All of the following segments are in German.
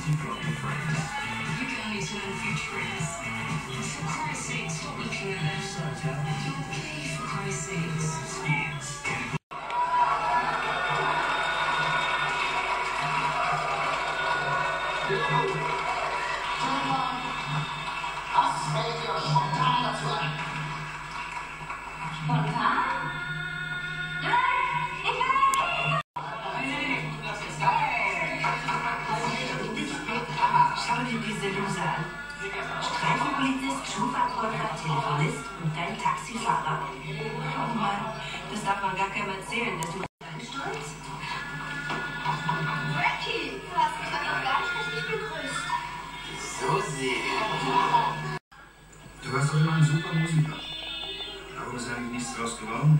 you got, my friend? You can only turn future is. For Christ's sake, stop looking at them. Besides, how did you do Okay, for Christ's sakes. it? Was fällt dir spontan dazu ein? Spontan? Schau dir diese Loser an. Streifenpolizist, Schuhverkäufer, Telefonist und dein Taxifahrer. Oh Mann, das darf man gar keinem erzählen, dass du deinen Stolz. Ricky, du hast mich noch gar nicht richtig begrüßt. So sehr. Du warst doch immer ein super Musiker. Warum ist eigentlich nichts draus geworden?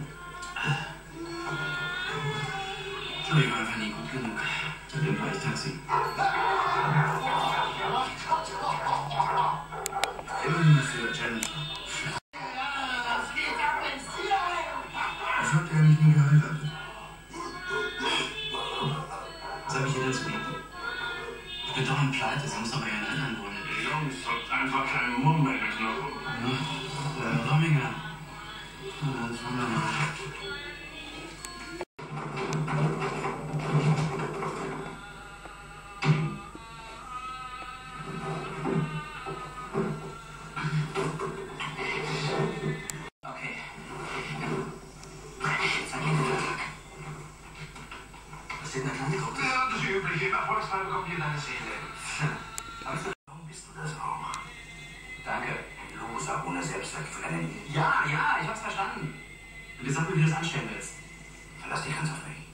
Ich glaube, ich war einfach nie gut genug. Seitdem fahre ich Taxi. Immerhin bist du ja Challenge. Ich hab ja nicht nie geheiratet. Was habe ich dir denn zu bieten? Ich bin doch in Pleite, sie muss doch bei ihren Eltern wohnen. Die Jungs habt einfach keinen Mumm mehr geknochen. Romminger. Das ist wunderbar. Okay. Jetzt sag ich dir. Was steht denn da dran? Ja, das Übliche. Im Erfolgsfall bekommt ihr deine Seele. Warum bist du das auch? Danke. Loser ohne Selbstverquellen. Ja, ich hab's verstanden. Und jetzt sag mir, wie du das anstellen willst. Verlass dich ganz auf mich.